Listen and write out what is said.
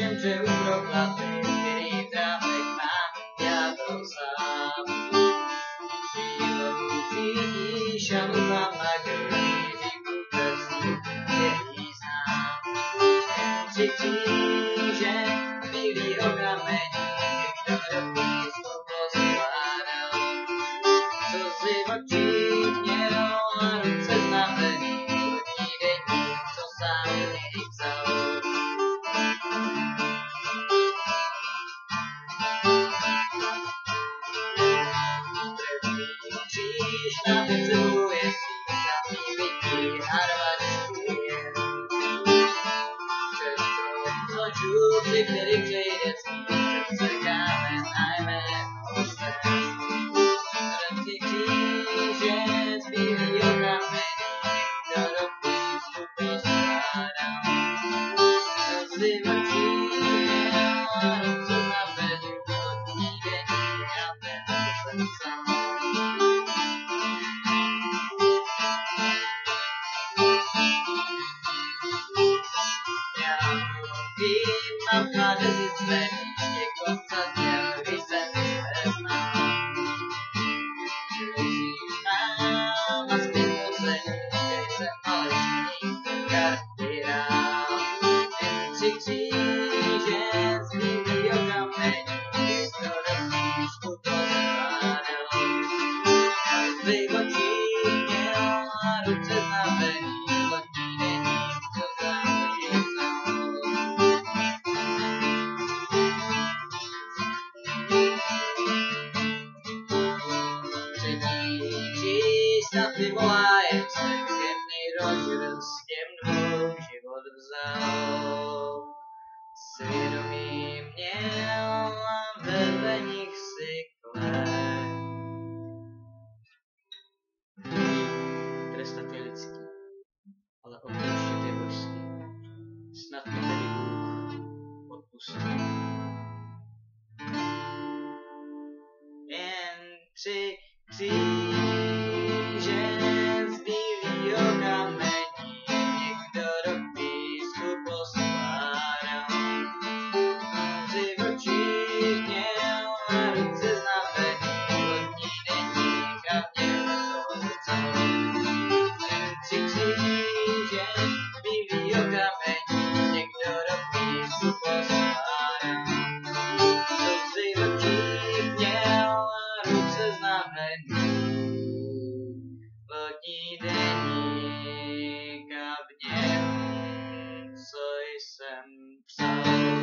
že už proklapy, který trápek má, já to sám. Přílohu cítíš a doufám na křížíku prstů, který znám. Tři kříže, bílýho kamení, někdo blízko poskládal. Co si v očích měl a ruce znamený, lodní deník, co sám někdy vzal. Kříž na Petru je síťavý bytí a rvačkuje. Přesto zločůci, který přejde cít, srdce kámen a jméno se. Tři kříže z bílýho kamení, někdo do blízku poskládal. Co si v očích měl a ruce znamený, lodní deník a ten jsem sám. Mám 20 sledíště, konca děl, když jsem se znal. Přežíš mám a zpět poslední, kde jsem falešný kardinál. Jen tři kříže z bílýho kamení, někdo do blízku poskládal. A svý v očích měl a ruce znamený, lodní deník, co závodí vzal. Ty volajem se jen nejrožil, s těm dvou život vzal. Svědomí měl a vedle nich si klep. Trestat je lidský, ale odpouštět je božský. Snad to tedy Bůh odpustí. Jen tři kříže z bílýho kamení, někdo do písku poskládal. Tři v očích měl a ruce znamený, lodní deník a v něm toho vzal. Tři kříže z bílýho kamení, někdo do písku poskládal. Tři v očích měl a ruce znamený, lodní deník a v něm, co jsem psal.